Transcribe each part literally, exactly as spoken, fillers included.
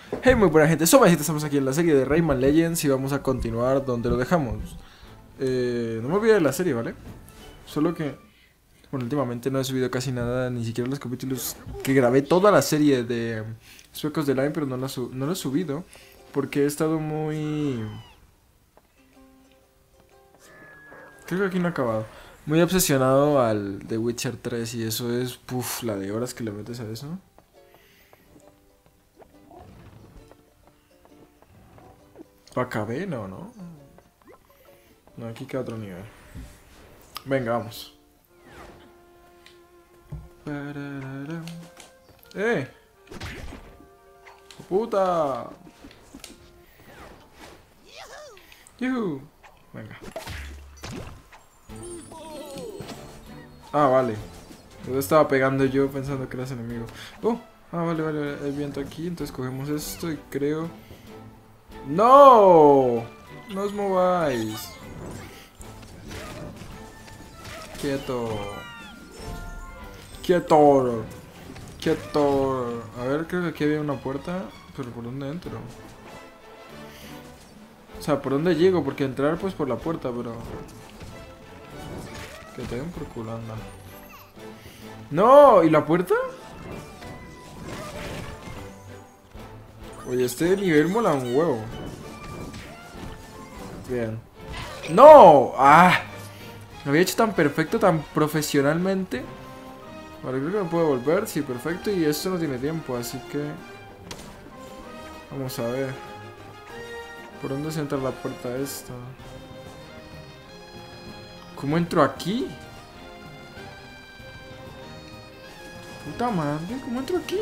Hey, muy buena gente, somos estamos aquí en la serie de Rayman Legends y vamos a continuar donde lo dejamos. eh, No me olvidé de la serie, ¿vale? Solo que, bueno, últimamente no he subido casi nada, ni siquiera los capítulos que grabé toda la serie de Suecos de Line, pero no lo, no lo he subido porque he estado muy... Creo que aquí no he acabado. Muy obsesionado al The Witcher tres y eso es, puff, la de horas que le metes a eso. ¿Lo acabé? No, no. No, aquí queda otro nivel. Venga, vamos. ¡Eh! ¡Puta! ¡Yuhu! Venga. Ah, vale. Yo estaba pegando yo pensando que eras enemigo. Oh, ah, vale, vale. Hay viento aquí, entonces cogemos esto y creo... ¡No! No os mováis. Quieto. Quieto. Quieto. A ver, creo que aquí había una puerta. Pero ¿por dónde entro? O sea, ¿por dónde llego? Porque entrar pues por la puerta, pero... Que te den por culo, anda. ¡No! ¿Y la puerta? Oye, este nivel mola un huevo. Bien. ¡No! ¡Ah! Lo había hecho tan perfecto, tan profesionalmente. Vale, creo que me puedo volver. Sí, perfecto. Y esto no tiene tiempo, así que... Vamos a ver. ¿Por dónde se entra la puerta esta? ¿Cómo entro aquí? Puta madre, ¿cómo entro aquí?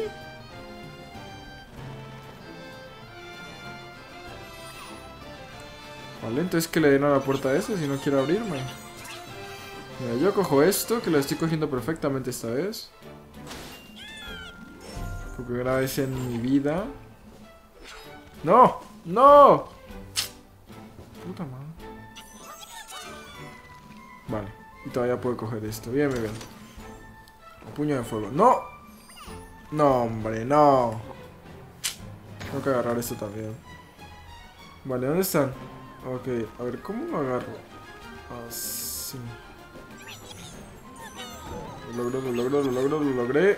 Vale, entonces que le den a la puerta esa si no quiero abrirme. Mira, yo cojo esto, que lo estoy cogiendo perfectamente esta vez. Por primera vez en mi vida. ¡No! ¡No! Puta madre. Vale, y todavía puedo coger esto. Bien, bien, bien. Puño de fuego. ¡No! No, hombre, no. Tengo que agarrar esto también. Vale, ¿dónde están? Ok, a ver, ¿cómo lo agarro? Así. Lo logro, lo logro, lo logro, lo logré.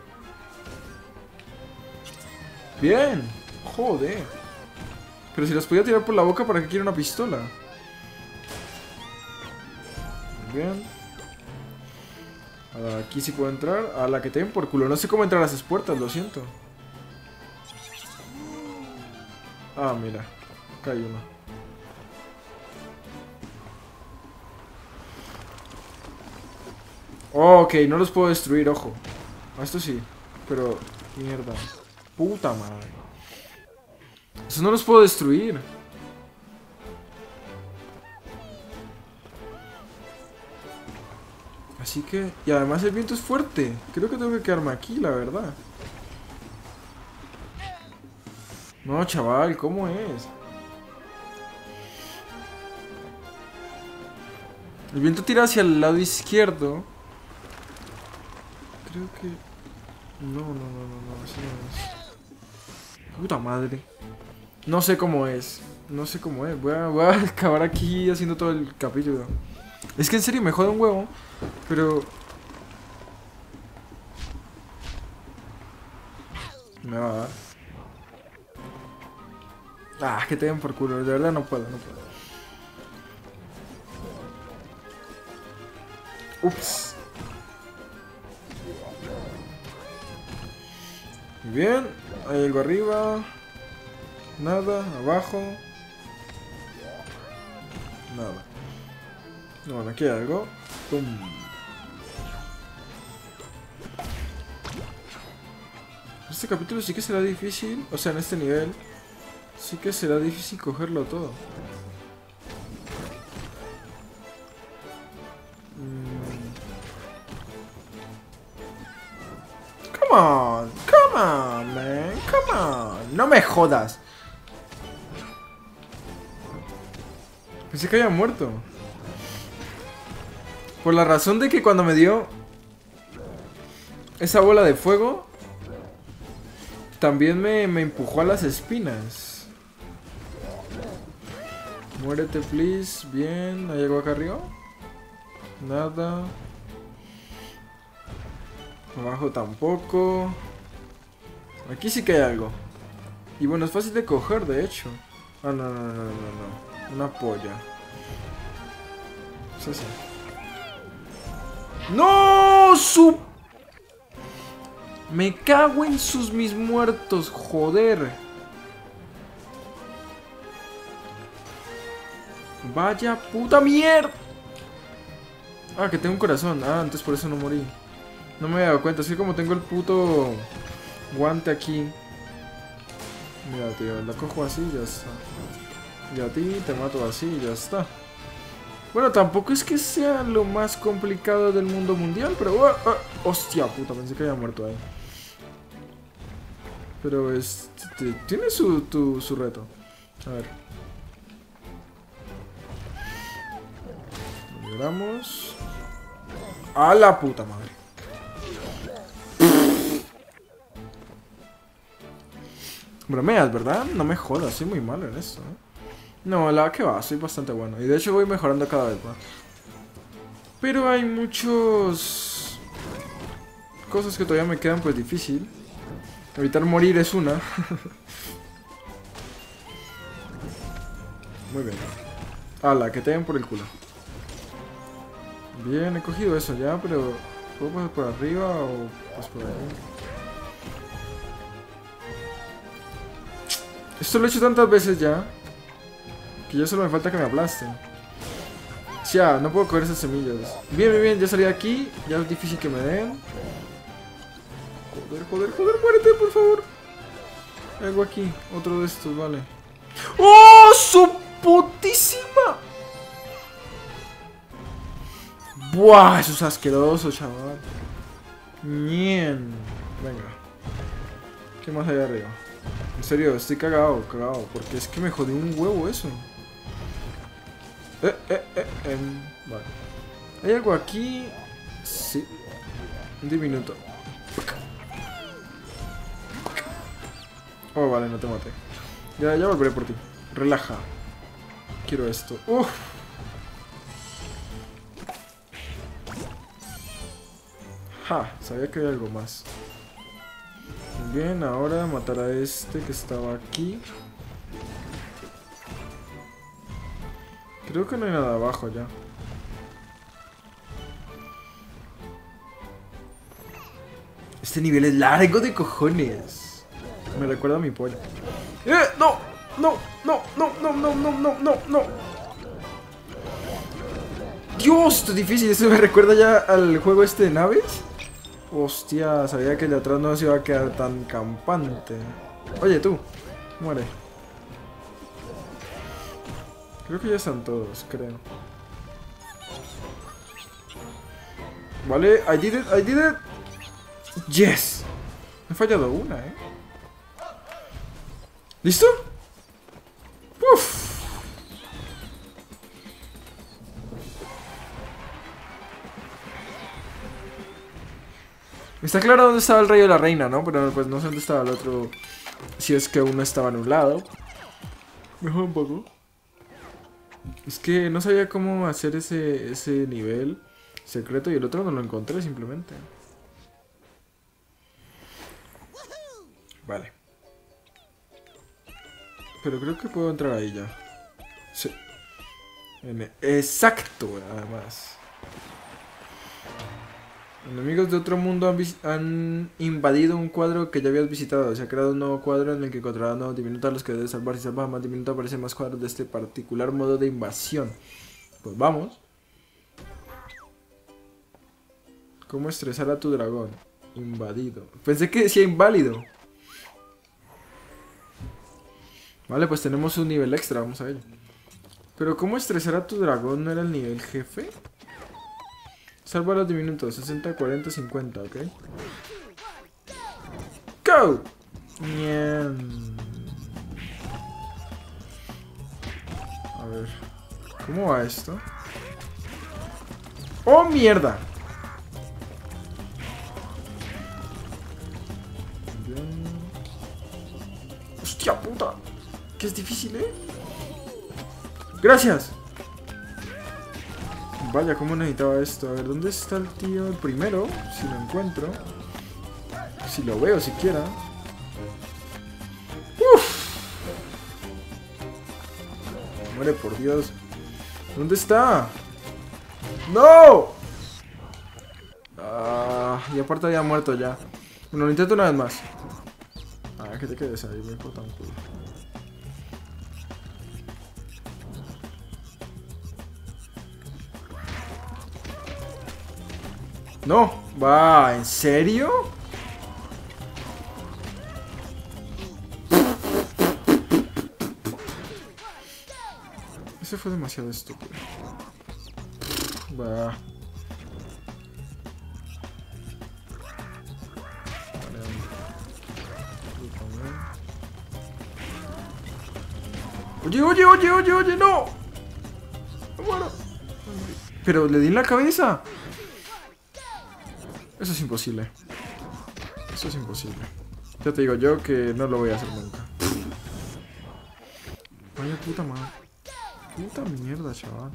Bien. Joder. Pero si las podía tirar por la boca, ¿para qué quiero una pistola? Bien. Ahora, aquí sí puedo entrar. A la que te den por culo. No sé cómo entrar a esas puertas, lo siento. Ah, mira. Acá hay uno. Oh, ok, no los puedo destruir, ojo. A esto sí. Pero, mierda. Puta madre. Eso no los puedo destruir. Así que... Y además el viento es fuerte. Creo que tengo que quedarme aquí, la verdad. No, chaval, ¿cómo es? El viento tira hacia el lado izquierdo. Creo que... No, no, no, no, no, así no es. Puta madre. No sé cómo es. No sé cómo es. Voy a, voy a acabar aquí haciendo todo el capítulo. Es que en serio me jode un huevo. Pero... Me va a dar. Ah, que te den por culo. De verdad no puedo, no puedo. Ups. Muy bien. Hay algo arriba. Nada. Abajo. Nada. No, bueno, aquí hay algo. Pum. Este capítulo sí que será difícil. O sea, en este nivel sí que será difícil cogerlo todo. Come on, come on, man, come on. No me jodas. Pensé que había muerto. Por la razón de que cuando me dio esa bola de fuego, también me, me empujó a las espinas. Muérete, please. Bien, ¿hay algo acá arriba? Nada. Abajo tampoco. Aquí sí que hay algo. Y bueno, es fácil de coger, de hecho. Ah, no, no, no, no, no, no. Una polla. Es así. ¡No! ¡Su! Me cago en sus mis muertos, joder. Vaya puta mierda. Ah, que tengo un corazón. Ah, antes por eso no morí. No me había dado cuenta. Es que como tengo el puto guante aquí. Mira, tío, la cojo así y ya está. Y a ti te mato así y ya está. Bueno, tampoco es que sea lo más complicado del mundo mundial, pero... Uh, uh, hostia puta, pensé que había muerto ahí. Pero es... tiene su, tu, su reto. A ver. Lo liberamos. ¡A la puta madre! Bromeas, ¿verdad? No me jodas, soy muy malo en esto, ¿eh? No, la que va, soy bastante bueno. Y de hecho voy mejorando cada vez más. Pero hay muchos... cosas que todavía me quedan pues difícil. Evitar morir es una. Muy bien. Ala, que te den por el culo. Bien, he cogido eso ya, pero... ¿puedo pasar por arriba o pues por ahí? Esto lo he hecho tantas veces ya que ya solo me falta que me aplasten. Ya, no puedo coger esas semillas. Bien, bien, bien, ya salí de aquí. Ya es difícil que me den. Joder, joder, joder, muérete, por favor. Algo aquí, otro de estos, vale. ¡Oh, su putísima! Buah, eso es asqueroso, chaval. Bien. Venga. ¿Qué más hay arriba? En serio, estoy cagado, cagado. Porque es que me jodió un huevo eso. Eh, eh, eh, eh. Vale. ¿Hay algo aquí? Sí. Un diminuto. Oh, vale, no te maté. Ya, ya volveré por ti. Relaja. Quiero esto. Uf. Ja, sabía que había algo más. Bien, ahora matar a este que estaba aquí. Creo que no hay nada abajo ya. Este nivel es largo de cojones. Me recuerda a mi pollo. ¡Eh! ¡No! ¡No! ¡No! ¡No! ¡No! ¡No! ¡No! ¡No! ¡No! ¡No! ¡Dios! Esto es difícil. Esto me recuerda ya al juego este de naves. Hostia, sabía que el de atrás no se iba a quedar tan campante. Oye, tú. Muere. Creo que ya están todos, creo. Vale, I did it, I did it. Yes. Me he fallado una, eh. ¿Listo? Uf. Está claro dónde estaba el rey o la reina, ¿no? Pero pues no sé dónde estaba el otro. Si es que uno estaba anulado. Mejor un poco. Es que no sabía cómo hacer ese, ese nivel secreto y el otro no lo encontré simplemente. Vale. Pero creo que puedo entrar ahí ya. Sí. Exacto, además. Enemigos de otro mundo han, han invadido un cuadro que ya habías visitado. Se ha creado un nuevo cuadro en el que encontrarás nuevos diminutos a los que debes salvar. Si salvas a más diminutos aparecen más cuadros de este particular modo de invasión. Pues vamos. ¿Cómo estresar a tu dragón? Invadido. Pensé que decía inválido. Vale, pues tenemos un nivel extra, vamos a ello. Pero ¿cómo estresar a tu dragón? ¿No era el nivel jefe? Salva los diminutos, sesenta, cuarenta, cincuenta, ok. ¡Go! Bien. A ver. ¿Cómo va esto? ¡Oh, mierda! Bien. Hostia puta. Que es difícil, ¿eh? Gracias. Vaya, cómo necesitaba esto. A ver, ¿dónde está el tío? El primero, si lo encuentro. Si lo veo siquiera. Uf. Muere, por Dios. ¿Dónde está? ¡No! Ah, y aparte había muerto ya. Bueno, lo intento una vez más. Ah, que te quedes ahí, me importa un culo. No, va, ¿en serio? Ese fue demasiado estúpido. Va. Oye, oye, oye, oye, oye, no. Bueno. Pero le di en la cabeza. Eso es imposible. Eso es imposible. Ya te digo yo que no lo voy a hacer nunca. Vaya puta madre. Puta mierda, chaval.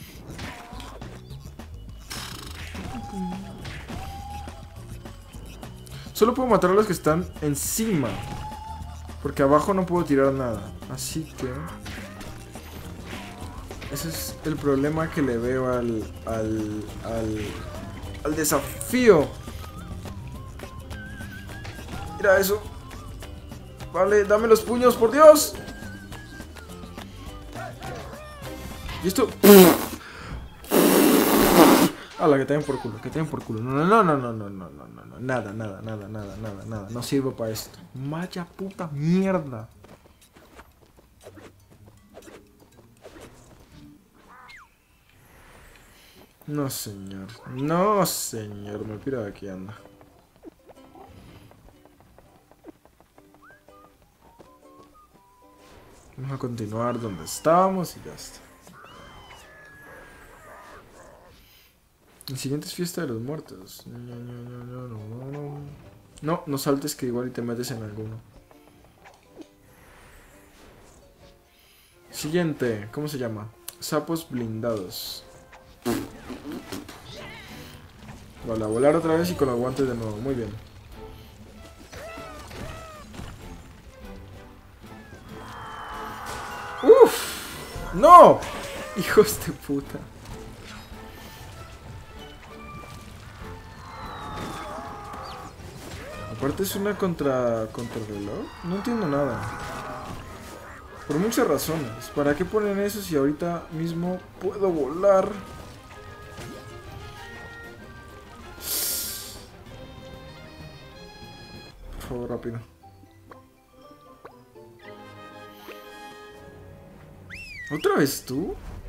Solo puedo matar a los que están encima. Porque abajo no puedo tirar nada. Así que... ese es el problema que le veo al... Al... Al... Al desafío. Mira eso. Vale, dame los puños, por Dios. Y esto... A la que te den por culo, que te den por culo. No, no, no, no, no, no, no, no, no, no. Nada, nada, nada, nada, nada, nada. No sirvo para esto. Vaya puta mierda. No, señor. No, señor. Me piro de aquí, anda. Vamos a continuar donde estábamos y ya está. El siguiente es fiesta de los muertos. No, no, no, no, no, no. No, no saltes que igual y te metes en alguno. Siguiente, ¿cómo se llama? Sapos blindados. Vale, a volar otra vez y con los guantes de nuevo. Muy bien. ¡Uf! ¡No! Hijos de puta. Aparte es una contra... ¿Contrarreloj? No entiendo nada. Por muchas razones. ¿Para qué ponen eso si ahorita mismo puedo volar? Por favor, rápido. ¿Otra vez tú?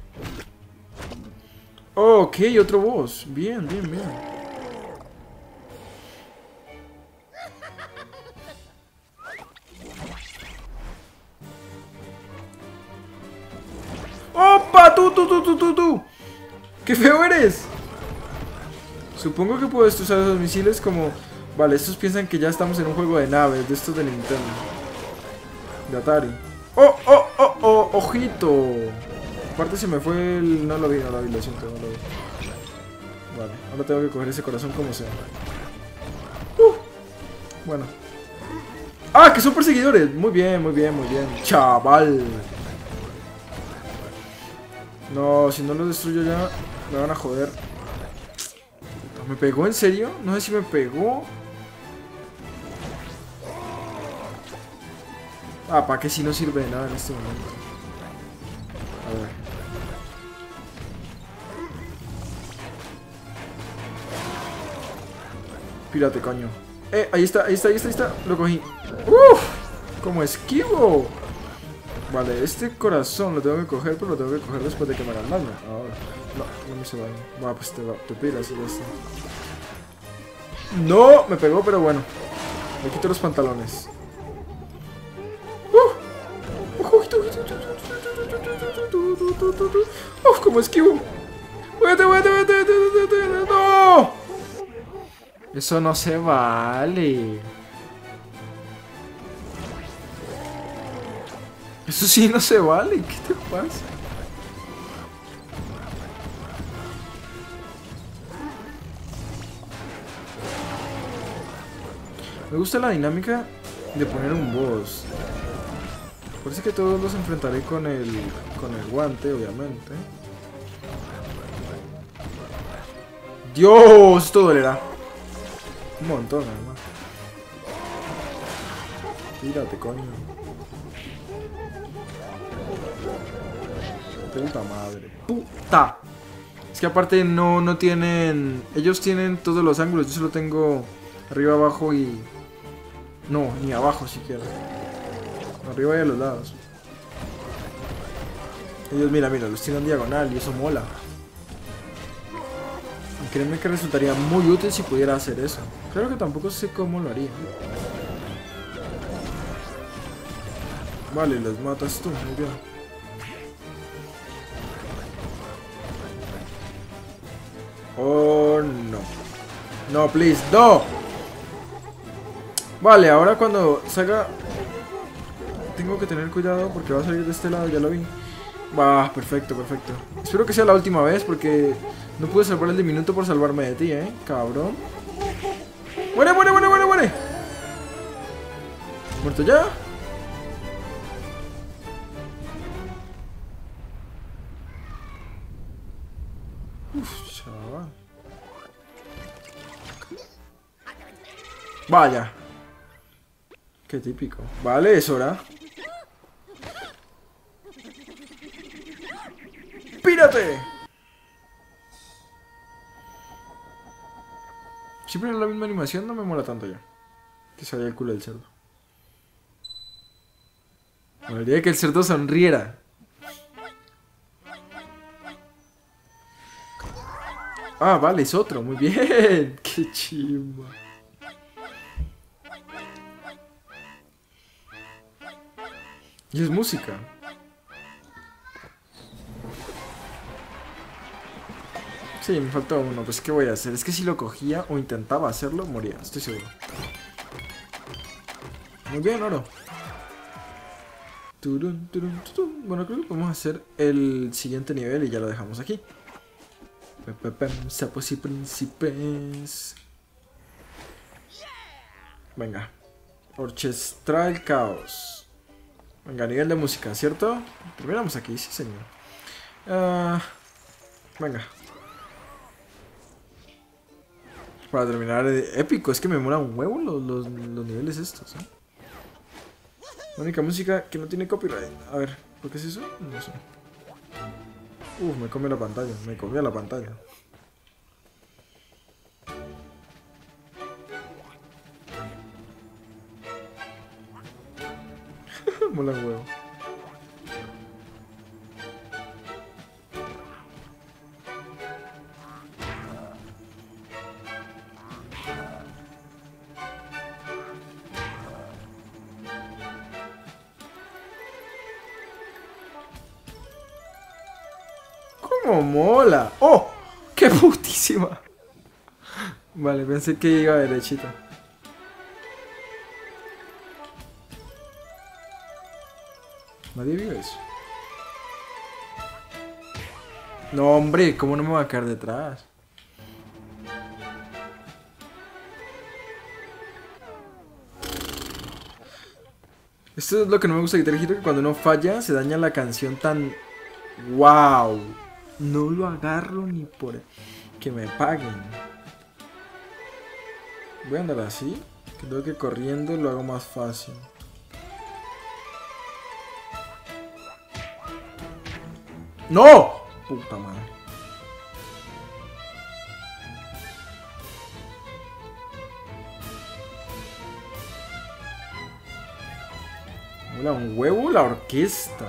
Oh, ok, otro boss. Bien, bien, bien. ¡Opa! ¡Tú, tú, tú, tú, tú, tú! ¡Qué feo eres! Supongo que puedes usar esos misiles como... Vale, estos piensan que ya estamos en un juego de naves, de estos de Nintendo. De Atari. ¡Oh, oh, oh, oh! ¡Ojito! Aparte se me fue el... No lo vi, no lo vi, lo siento, no lo vi. Vale, ahora tengo que coger ese corazón como sea. Uh, bueno. ¡Ah, que son perseguidores! Muy bien, muy bien, muy bien. ¡Chaval! No, si no lo destruyo ya, me van a joder. ¿Me pegó en serio? No sé si me pegó. Ah, ¿para qué si no sirve de nada en este momento? A ver. Pírate, coño. Eh, ahí está, ahí está, ahí está, ahí está. Lo cogí. ¡Uf! ¡Como esquivo! Vale, este corazón lo tengo que coger, pero lo tengo que coger después de que me hagan daño. Ahora. No, no me hizo daño. Va, pues te, va, te piras y ya está. No, me pegó, pero bueno. Me quito los pantalones. ¡Uf! ¡Como esquivo! ¡Vete, vete, vete, vete, vete, vete! ¡No! Eso no se vale. Eso sí no se vale, ¿qué te pasa? Me gusta la dinámica de poner un boss. Parece que todos los enfrentaré con el con el guante, obviamente. Dios, esto dolerá. Un montón, además. Tírate, coño. Puta madre. Puta. Es que aparte no, no tienen... Ellos tienen todos los ángulos. Yo solo tengo arriba, abajo y... No, ni abajo siquiera. Arriba y a los lados. Ellos, mira, mira, los tienen diagonal y eso mola. Y créeme que resultaría muy útil si pudiera hacer eso. Claro que tampoco sé cómo lo haría. Vale, los matas tú, muy bien. Oh, no. No, please, no. Vale, ahora cuando salga... Tengo que tener cuidado porque va a salir de este lado, ya lo vi. Va, perfecto, perfecto. Espero que sea la última vez porque no pude salvar el diminuto por salvarme de ti, eh, cabrón. ¡Muere, muere, muere, muere, muere! ¿Muerto ya? Uf, chaval. Vaya. Qué típico. Vale, es hora. ¡Pírate! Siempre es la misma animación, no me mola tanto ya. Que se vaya el culo del cerdo. Me gustaría que el cerdo sonriera. Ah, vale, es otro, muy bien. Qué chimba. Y es música. Sí, me faltó uno, pues ¿qué voy a hacer? Es que si lo cogía o intentaba hacerlo, moría, estoy seguro. Muy bien, oro. Turun, turun, turun. Bueno, creo que podemos hacer el siguiente nivel y ya lo dejamos aquí. Sapos y príncipes. Venga. Orchestral caos. Venga, nivel de música, ¿cierto? Terminamos aquí, sí señor. Uh, venga. Para terminar, eh, épico, es que me mola un huevo los, los, los niveles estos, ¿eh? La única música que no tiene copyright. A ver, ¿por qué es eso? No sé. Uf, me comió la pantalla, me comió la pantalla. Mola un huevo. ¡Cómo mola! ¡Oh! ¡Qué putísima! Vale, pensé que iba derechita. Nadie vio eso. No, hombre, ¿cómo no me va a caer detrás? Esto es lo que no me gusta de Guitar Hero, que cuando uno falla se daña la canción tan... ¡Wow! No lo agarro ni por... que me paguen. Voy a andar así. Creo que corriendo lo hago más fácil. ¡No! Puta madre. Mola un huevo la orquesta.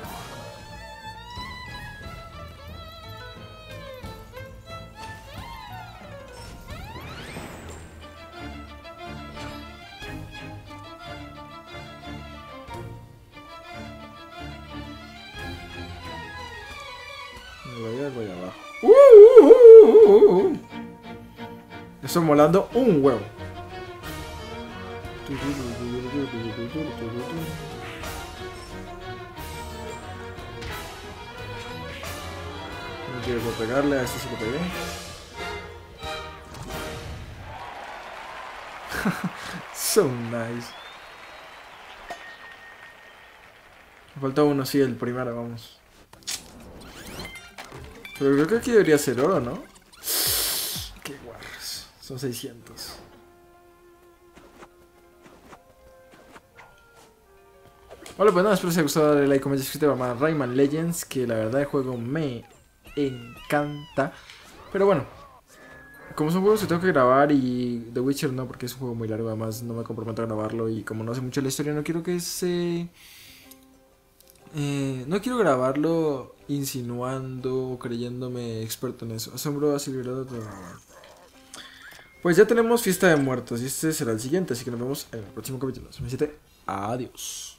Voy a, voy abajo. Uh, uh, uh, uh, uh. Estoy molando un huevo. Yo puedo pegarle, a esto se lo pegué. So nice. Me falta uno, sí, el primero, vamos. Pero creo que aquí debería ser oro, ¿no? Qué guarros. Son seiscientos. Hola, pues nada, espero que os haya gustado. Dale like, comenta, suscríbete para más Rayman Legends, que la verdad el juego me encanta. Pero bueno, como son juegos que tengo que grabar y The Witcher no, porque es un juego muy largo, además no me comprometo a grabarlo y como no sé mucho la historia, no quiero que se... Eh, no quiero grabarlo insinuando o creyéndome experto en eso. Asombro ha celebrado todo. Pues ya tenemos Fiesta de Muertos y este será el siguiente, así que nos vemos en el próximo capítulo. Me siete. Adiós.